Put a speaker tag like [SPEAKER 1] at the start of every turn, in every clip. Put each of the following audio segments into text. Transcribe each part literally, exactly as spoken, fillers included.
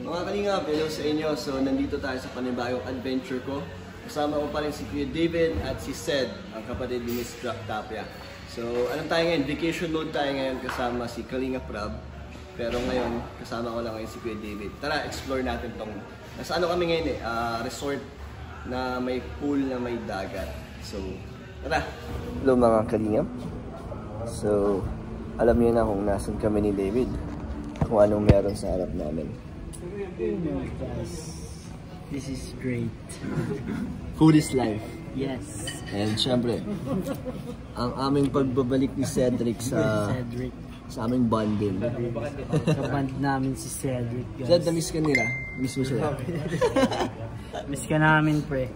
[SPEAKER 1] Mga kalingap, hello sa inyo. So, nandito tayo sa panibagong adventure ko. Kasama ko pa rin si Kuya David at si Sed, ang kapatid ni Miss Tapia. So, anong tayo ngayon? Vacation mode tayo ngayon kasama si Kalinga Prab. Pero ngayon, kasama ko lang ngayon si Kuya David. Tara, explore natin tong... Nasa ano kami ngayon eh? Uh, resort na may pool na may dagat. So, tara! Hello mga kalingap. So, alam niyo na kung nasan kami ni David. Kung anong meron sa harap namin.
[SPEAKER 2] This is great.
[SPEAKER 1] Food is life.
[SPEAKER 2] Yes.
[SPEAKER 1] And syempre, ang aming pagbabalik ni Cedric sa
[SPEAKER 2] Cedric.
[SPEAKER 1] Sa aming bonding.
[SPEAKER 2] Kaband namin si Cedric, guys.
[SPEAKER 1] Ced, na-miss ka nila? Miss mo sila?
[SPEAKER 2] Miss ka namin, pre.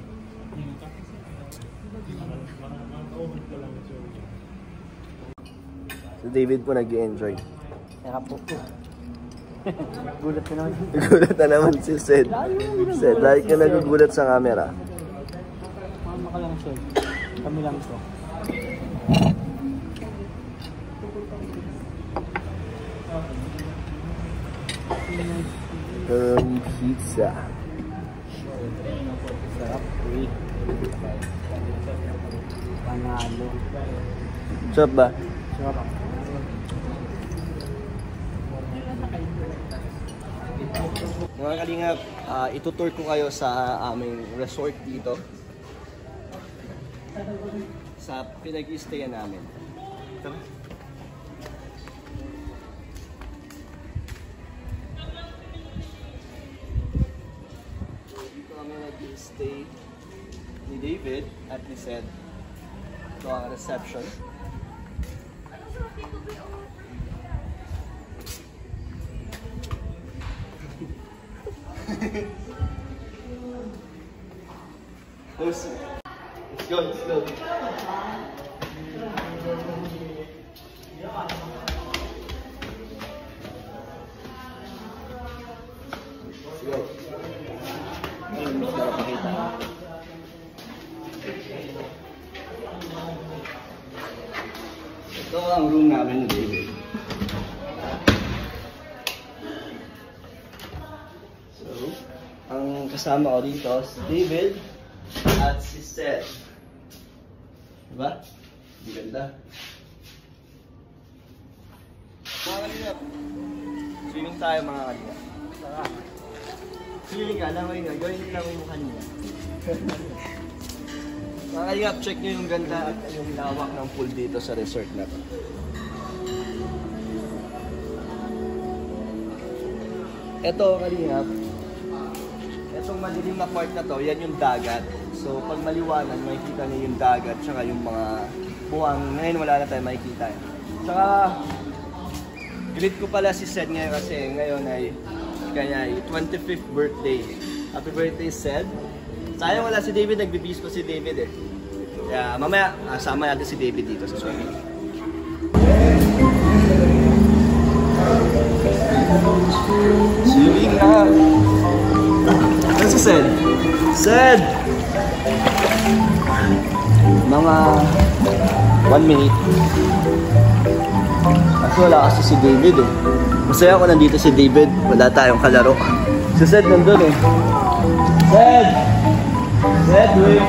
[SPEAKER 1] So David po nag-i-enjoy.
[SPEAKER 2] Saka po po. Gulat na naman.
[SPEAKER 1] Gulat na naman si Sed. Sed, dahil ka nagugulat sa camera.
[SPEAKER 2] Mama ka lang, Sed. Kami lang to.
[SPEAKER 1] Um, pizza.
[SPEAKER 2] Sarap, pre. Panalo.
[SPEAKER 1] Sarap ba?
[SPEAKER 2] Sarap.
[SPEAKER 1] Mga kalingap, uh, itutour ko kayo sa aming resort dito. Sa pinag-i-stayan namin. Tara. Dito kami nag-i-stay ni David at ni Sed. Ito ang reception. Let's go, let's go. Let's go. Ngayon, mas nakapakita. Ito ang room namin ni David. So, ang kasama ko dito si David at si Seth. Diba? Ang ganda. Mga kalingap. Swimming tayo mga kalingap. Tara. Swimming ka, langoy nga. Gawin nyo lang yung mukha niya. Mga kalingap, check nyo yung ganda at yung lawak ng pool dito sa resort na to. Ito kalingap. Itong madilim na part na to, yan yung dagat. So pag maliwanag, makikita niyo yung dagat tsaka yung mga buwang. Ngayon wala na tayo makikita. Tsaka greet ko pala si Sed ngayon kasi ngayon ay kanya ay twenty-fifth birthday. Happy birthday, Sed. Sayang wala si David, nagbibis pa si David eh. Kaya mamaya, sama natin si David dito sa swimming. Swimming na! Ano si Sed? Sed! Mga one minute. Kasi wala kasi si David eh. Masaya ako nandito si David. Wala tayong kalaro. Si Sed nandun eh. Sed! Sed, wait!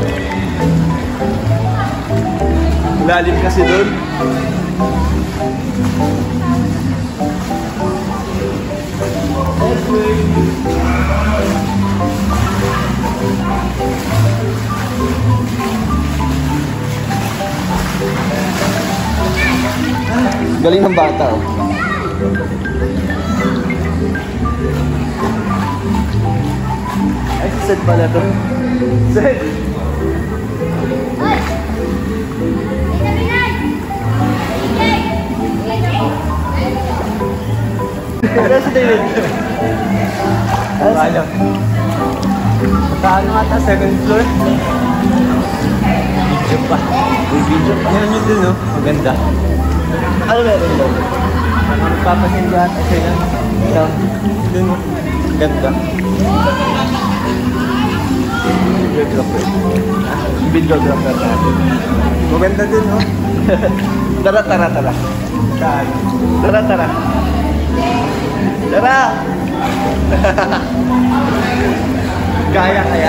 [SPEAKER 1] Lalim kasi dun. Sed, wait! Galing ng bata oh. Ay, si Sed pala to. Sed! Ano si David? Ano? Saan nga ata? Second floor? Video pa. May video pa. Yan yun dun oh. Maganda. Ano meron daw? Magpapasin lahat kasi yan. Yan. Dun oh. Ganda. Videographer. Videographer natin. Maganda din oh. Tara, tara, tara. Tara, tara. Tara! Kaya kaya?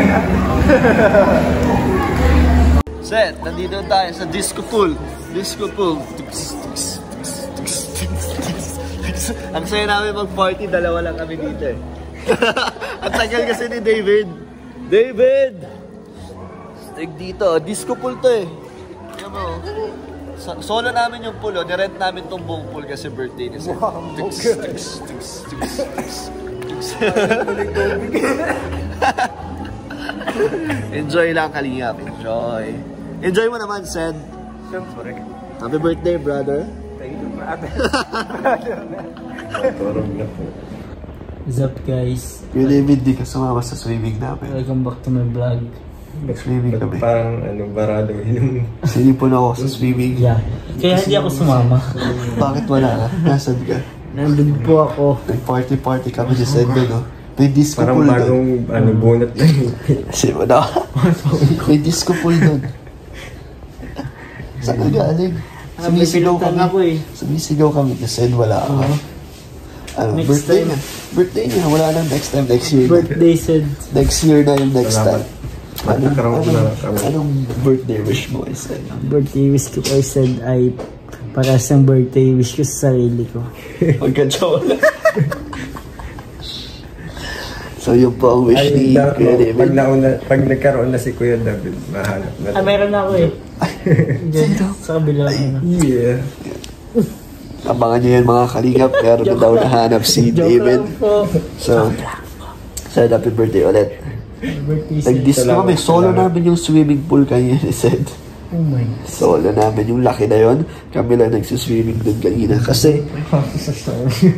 [SPEAKER 1] Set, nandito tayo sa disco pool. Disco pool. Ang saya namin mag-party, dalawa lang kami dito eh. Ang tagal kasi ni David. David! Stig dito, disco pool to eh. Yan mo. Solo namin yung pool, oh. Nirent namin tong buong pool kasi birthday ni Seth.
[SPEAKER 2] Wow, okay.
[SPEAKER 1] Enjoy lang, kalingap. Enjoy. Enjoy mo naman, Seth.
[SPEAKER 2] Siyempre.
[SPEAKER 1] Happy birthday, brother.
[SPEAKER 2] Thank you, brother.
[SPEAKER 3] What's up, guys?
[SPEAKER 1] Yung David, di ka sumama sa swimming namin.
[SPEAKER 3] Welcome back to my vlog.
[SPEAKER 1] Nag-swimming kami.
[SPEAKER 2] Parang ano, barado yun.
[SPEAKER 1] Sinipon ako sa swimming.
[SPEAKER 3] Yeah. Kaya hindi ako sumama.
[SPEAKER 1] Bakit wala ka? Nasaan ka?
[SPEAKER 3] Nandun po ako.
[SPEAKER 1] Nag-party-party kami sa Sendo, no? May disco
[SPEAKER 2] Parang
[SPEAKER 1] pool doon.
[SPEAKER 2] bagong ano, bunot na yun.
[SPEAKER 1] Kasi mo na. May disco pool doon. Saan ka galing? Sumisigaw kami.
[SPEAKER 3] Ako eh.
[SPEAKER 1] Sumisigaw kami kasi wala ako. Ano,
[SPEAKER 3] Next
[SPEAKER 1] birthday
[SPEAKER 3] time.
[SPEAKER 1] niya. Birthday niya. Wala na next time. Next year na.
[SPEAKER 3] Birthday said.
[SPEAKER 1] Next year na yung next
[SPEAKER 2] Salamat.
[SPEAKER 1] time. Anong,
[SPEAKER 2] Nagkaroon ko na
[SPEAKER 1] anong,
[SPEAKER 2] kami.
[SPEAKER 1] anong birthday wish mo, Isel?
[SPEAKER 3] Birthday wish ko kay said ay para sa birthday wish ko sa sarili ko.
[SPEAKER 1] Magka-jowa. So yun po ang wish
[SPEAKER 2] Ay,
[SPEAKER 1] ni
[SPEAKER 2] na,
[SPEAKER 1] Kuya
[SPEAKER 2] pag,
[SPEAKER 1] David.
[SPEAKER 2] nauna, pag nagkaroon na si Kuya David, mahanap na.
[SPEAKER 3] Ah, meron na ako eh. Diyan, sa kabila. Ano.
[SPEAKER 2] Yeah.
[SPEAKER 1] Abangan nyo yan mga kalingap. Meron na daw nahanap si David.
[SPEAKER 3] Po.
[SPEAKER 1] So, so happy birthday ulit.
[SPEAKER 3] Birthday said.
[SPEAKER 1] Nag-disco kami. Solo namin yung swimming pool kanina ni Sed.
[SPEAKER 3] Oh my God.
[SPEAKER 1] Solo namin yung laki na yun. Kami lang nagsiswimming doon kanina. Kasi,
[SPEAKER 3] Sa story.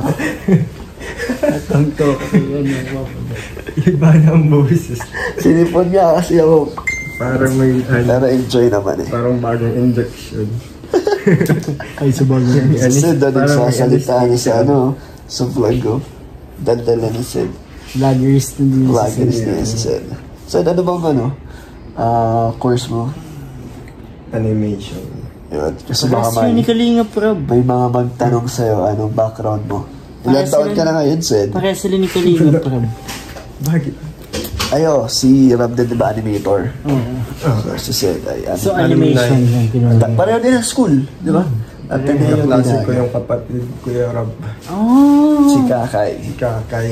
[SPEAKER 3] Atang to. Ano,
[SPEAKER 2] Iba na ang boses.
[SPEAKER 1] sinipon niya kasi ako.
[SPEAKER 2] Parang may, ano,
[SPEAKER 1] Pero enjoy naman eh.
[SPEAKER 2] parang bagong injection.
[SPEAKER 3] ay, sabagay.
[SPEAKER 1] Si Sed na
[SPEAKER 2] Parang may
[SPEAKER 1] nagsasalita niya sa
[SPEAKER 2] anesthesia.
[SPEAKER 1] ano, sa vlog ko. Daldala ni Sed.
[SPEAKER 3] Vloggers na din.
[SPEAKER 1] Vloggers niya si Sed. Sed, ano bang ano? Ah, course mo?
[SPEAKER 2] Animation.
[SPEAKER 1] Yun. Kasi baka
[SPEAKER 3] Kasi yun ni
[SPEAKER 1] may,
[SPEAKER 3] Kalinga Prab.
[SPEAKER 1] may mga magtanong sa'yo, anong background mo? Ilan
[SPEAKER 3] Para
[SPEAKER 1] taon
[SPEAKER 3] sila-
[SPEAKER 1] ka na ngayon, Sed?
[SPEAKER 3] Pareha sila ni Kalinga Prab.
[SPEAKER 2] Bakit?
[SPEAKER 1] Ayo, si Ramden diba animator?
[SPEAKER 3] Oo.
[SPEAKER 1] So, si Sed ay ano.
[SPEAKER 3] So, animation yung kinuha.
[SPEAKER 1] Pareho din ang school, di ba? At
[SPEAKER 2] Yung
[SPEAKER 1] Ateneo yung
[SPEAKER 2] klase ko
[SPEAKER 1] ginagawa.
[SPEAKER 2] yung kapatid, Kuya Rob.
[SPEAKER 3] Oh!
[SPEAKER 1] Si Kakay.
[SPEAKER 2] Kakay.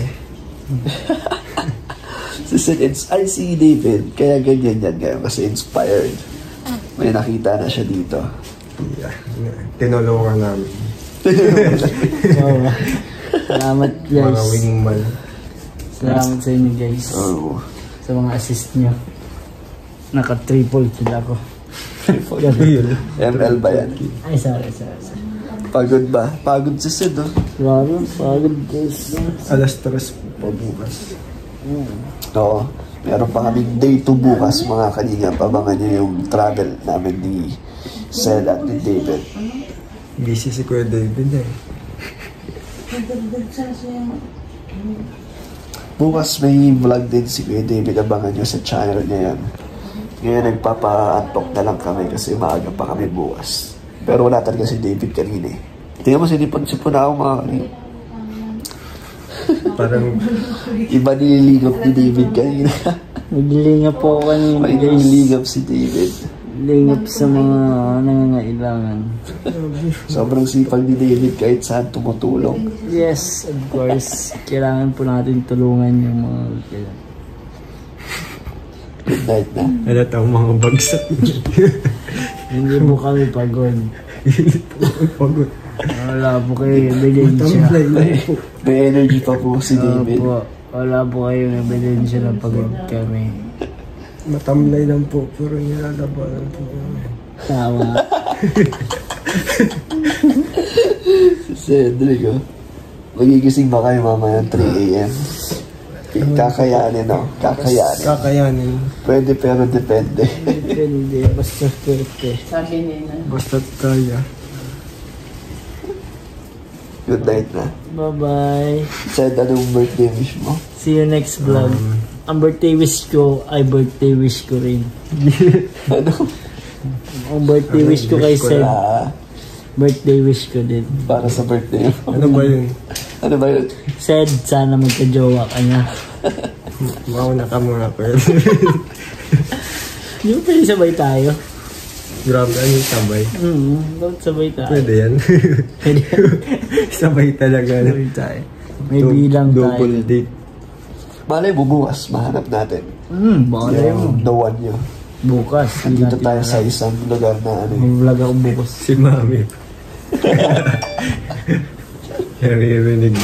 [SPEAKER 1] Si Sed, it's, ay si David, kaya ganyan yan ngayon kasi inspired. May nakita na siya dito.
[SPEAKER 2] Yeah. Tinulungan namin.
[SPEAKER 3] Oo. Salamat
[SPEAKER 2] Mga
[SPEAKER 3] guys.
[SPEAKER 2] wingman.
[SPEAKER 3] Salamat sa inyo guys.
[SPEAKER 1] Oh.
[SPEAKER 3] Sa mga assist nyo. Naka-triple kill ako.
[SPEAKER 1] M L ba yan?
[SPEAKER 3] Ay, sorry, sorry, sorry.
[SPEAKER 1] Pagod ba? Pagod si Sed, oh.
[SPEAKER 3] Grabe, pagod guys.
[SPEAKER 2] Alas tres pa bukas.
[SPEAKER 1] Oo. Meron pa kaming day two bukas, mga kalinga. Pabangan niyo yung travel namin ni Sed at ni David.
[SPEAKER 2] Busy si Kuya David eh.
[SPEAKER 1] Bukas may vlog din si Kuya David. Abangan nyo sa channel niya yan. Ngayon nagpapa-antok na lang kami kasi maaga pa kami bukas. Pero wala talaga si David kanina eh. Tingnan mo, sinipon-sipon na ako mga kalinga.
[SPEAKER 2] Parang
[SPEAKER 1] Iba nililingap ni David kanina.
[SPEAKER 3] Naglilingap po ako kanina
[SPEAKER 1] May
[SPEAKER 3] guys.
[SPEAKER 1] nililingap si David.
[SPEAKER 3] Lingap sa mga nangangailangan.
[SPEAKER 1] Sobrang sipag ni David kahit saan tumutulong.
[SPEAKER 3] Yes, of course. Kailangan po natin tulungan yung mga kailangan.
[SPEAKER 1] Good night na.
[SPEAKER 2] halata ang mga bagsak niya.
[SPEAKER 3] Hindi po kami pagod.
[SPEAKER 2] Pagod.
[SPEAKER 3] Wala po kayo ebidensya.
[SPEAKER 2] Tamblay lang po.
[SPEAKER 1] May energy pa po si David.
[SPEAKER 3] Opo, wala po kayong ebidensya na pagod kami.
[SPEAKER 2] Matamlay lang po, pero nilalabanan po.
[SPEAKER 3] Tama.
[SPEAKER 1] Si Cedric, oh. Magigising ba kayo mamaya three a m? Kakayanin, no? Kakayanin.
[SPEAKER 2] Kakayanin.
[SPEAKER 1] Pwede pero depende.
[SPEAKER 3] Depende, basta pwede. Sabi nila.
[SPEAKER 2] Basta't kaya.
[SPEAKER 1] Good night na.
[SPEAKER 3] Bye-bye.
[SPEAKER 1] Said, anong birthday wish mo?
[SPEAKER 3] See you next vlog. Ang birthday wish ko ay birthday wish ko rin.
[SPEAKER 1] Ano?
[SPEAKER 3] Ang birthday
[SPEAKER 2] Ano,
[SPEAKER 3] wish ko kay
[SPEAKER 2] wish ko
[SPEAKER 3] Seb.
[SPEAKER 1] Ah,
[SPEAKER 3] Birthday wish ko din.
[SPEAKER 1] para sa birthday mo.
[SPEAKER 2] Ano ba yun?
[SPEAKER 4] Ano ba yun?
[SPEAKER 3] Said, sana magka-jowa ka na.
[SPEAKER 2] Mauna ka muna, pero.
[SPEAKER 3] Di ba pwede sabay tayo?
[SPEAKER 2] Grabe, ano yung sabay?
[SPEAKER 3] Hmm, bakit sabay tayo?
[SPEAKER 2] Pwede yan.
[SPEAKER 3] Pwede yan.
[SPEAKER 2] Sabay talaga.
[SPEAKER 3] Sabay tayo. May
[SPEAKER 2] Du-
[SPEAKER 3] bilang tayo.
[SPEAKER 2] Double date.
[SPEAKER 4] Malay mo bukas, mahanap natin.
[SPEAKER 3] Hmm, baka na yun.
[SPEAKER 4] The one nyo.
[SPEAKER 3] Bukas. hindi
[SPEAKER 4] Dito
[SPEAKER 3] natin
[SPEAKER 4] tayo
[SPEAKER 3] alam.
[SPEAKER 4] sa isang lugar na ano.
[SPEAKER 3] May vlog ako bukas.
[SPEAKER 2] Si Mami. Naririnig.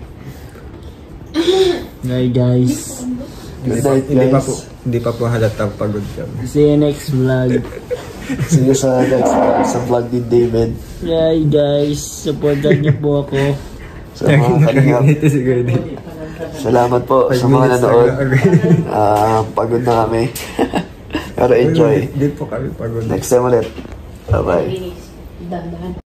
[SPEAKER 3] Bye guys.
[SPEAKER 4] Good night,
[SPEAKER 2] Hindi pa
[SPEAKER 4] guys.
[SPEAKER 2] po, hindi pa po halatang pagod kami.
[SPEAKER 3] See you next vlog.
[SPEAKER 4] See you sa next sa vlog ni David.
[SPEAKER 3] Bye guys. Supportan niyo po ako.
[SPEAKER 4] Sa mga kalingap.
[SPEAKER 2] Ito si Gordon.
[SPEAKER 4] Salamat po sa mga nanood. Ah, pagod na kami. Pero enjoy.
[SPEAKER 2] Hindi po kami pagod.
[SPEAKER 4] Next time ulit. Bye-bye.
[SPEAKER 5] Dahan-dahan.